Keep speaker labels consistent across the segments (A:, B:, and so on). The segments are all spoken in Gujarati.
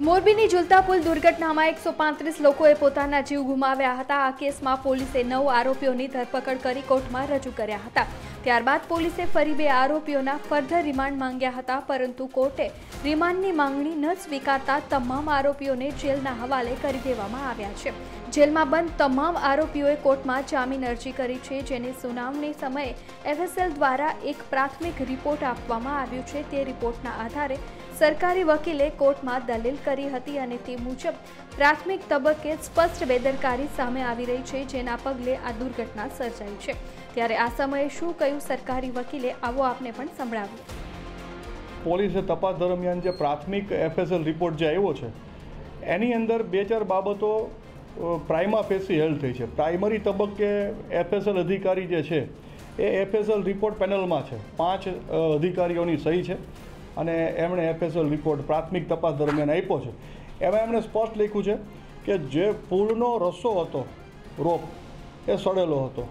A: મોરબીની ઝુલતા પુલ દુર્ઘટનામાં 135 લોકોએ પોતાના જીવ ગુમાવ્યા હતા। આ કેસમાં પોલીસે 9 આરોપીઓની ધરપકડ કરી કોર્ટમાં રજૂ કર્યા હતા। ત્યારબાદ પોલીસે ફરી 2 આરોપીઓના ફર્ધર રિમાન્ડ માંગ્યા હતા, પરંતુ કોર્ટે રિમાન્ડની માંગણી ન સ્વીકારતા તમામ આરોપીઓને જેલના હવાલે કરી દેવામાં આવ્યા છે। જેલમાં બંધ તમામ આરોપીઓએ કોર્ટમાં જામીન અરજી કરી છે, જેની સુનાવણી સમયે એફએસએલ દ્વારા એક પ્રાથમિક રિપોર્ટ આપવામાં આવ્યો છે। તે રિપોર્ટના આધારે સરકારી વકીલે કોર્ટમાં દલીલ કરી હતી અને તે મુજબ પ્રાથમિક તબક્કે સ્પષ્ટ બેદરકારી સામે આવી રહી છે, જેના પગલે આ દુર્ઘટના સર્જાઈ છે। ત્યારે આ સમયે શું કહ્યું સરકારી વકીલે, આવો આપને પણ સંભળાવ્યું।
B: પોલીસે તપાસ દરમિયાન જે પ્રાથમિક એફએસએલ રિપોર્ટ જે આવ્યો છે એની અંદર 2-4 બાબતો પ્રાઇમા ફેસી હેલ થઈ છે। પ્રાઇમરી તબક્કે એફએસએલ અધિકારી જે છે એ એફએસએલ રિપોર્ટ પેનલમાં છે, 5 અધિકારીઓની સહી છે અને એમણે એફએસએલ રિપોર્ટ પ્રાથમિક તપાસ દરમિયાન આપ્યો છે। એમાં એમણે સ્પષ્ટ લખ્યું છે કે જે પુલનો રસ્સો હતો, રોપ, એ સડેલો હતો,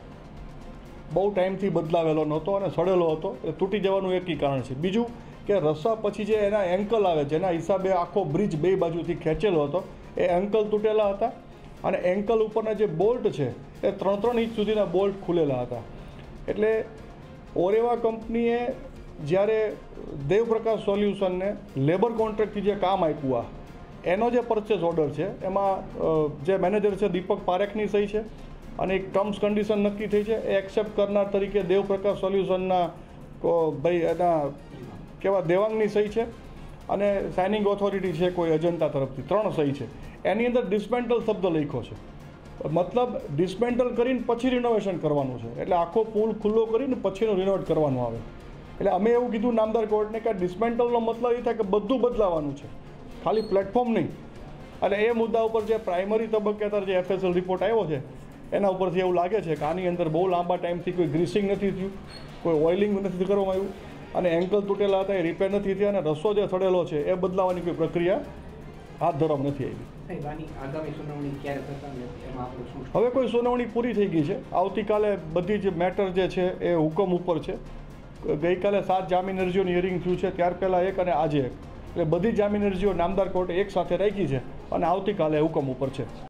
B: બહુ ટાઈમથી બદલાવેલો નહોતો અને સડેલો હતો, એ તૂટી જવાનું એક કારણ છે। બીજું કે રસ્સા પછી જે એના એન્કલ આવે, જેના હિસાબે આખો બ્રિજ 2 બાજુથી ખેંચેલો હતો, એ એન્કલ તૂટેલા હતા અને એન્કલ ઉપરના જે બોલ્ટ છે એ 3-3 ઇંચ સુધીના બોલ્ટ ખુલેલા હતા। એટલે ઓરેવા કંપનીએ જ્યારે દેવપ્રકાશ સોલ્યુશનને લેબર કોન્ટ્રાક્ટથી જે કામ આપ્યું, એનો જે પરચેસ ઓર્ડર છે એમાં જે મેનેજર છે દીપક પારેખની સહી છે અને એક ટર્મ્સ કન્ડિશન નક્કી થઈ છે। એ એક્સેપ્ટ કરનાર તરીકે દેવપ્રકાશ સોલ્યુશનના ભાઈ એના કેવા દેવાંગની સહી છે અને સાઇનિંગ ઓથોરિટી છે કોઈ અજંતા તરફથી, 3 સહી છે। એની અંદર ડિસમેન્ટલ શબ્દ લખ્યો છે, મતલબ ડિસમેન્ટલ કરીને પછી રિનોવેશન કરવાનું છે, એટલે આખો પુલ ખુલ્લો કરીને પછીનું રિનોવેટ કરવાનું આવે। એટલે અમે એવું કીધું નામદાર કોર્ટને કે ડિસમેન્ટલનો મતલબ એ થાય કે બધું બદલાવાનું છે, ખાલી પ્લેટફોર્મ નહીં। અને એ મુદ્દા ઉપર જે પ્રાઇમરી તબક્કે અત્યારે જે એફએસએલ રિપોર્ટ આવ્યો છે એના ઉપરથી એવું લાગે છે કે આની અંદર બહુ લાંબા ટાઈમથી કોઈ ગ્રીસિંગ નથી થયું, કોઈ ઓઇલિંગ નથી કરવામાં આવ્યું અને એન્કલ તૂટેલા હતા એ રિપેર નથી થયા અને રસ્સો જે સડેલો છે એ બદલાવાની કોઈ પ્રક્રિયા હાથ ધરવામાં નથી આવી। હવે કોઈ સુનાવણી પૂરી થઈ ગઈ છે। આવતીકાલે બધી જ મેટર જે છે એ હુકમ ઉપર છે। ગઈકાલે 7 જામીન અરજીઓની હિયરિંગ થયું છે, ત્યાર પહેલાં 1 અને આજે 1, એટલે બધી જામીન અરજીઓ નામદાર કોર્ટે એક સાથે રાખી છે અને આવતીકાલે હુકમ ઉપર છે।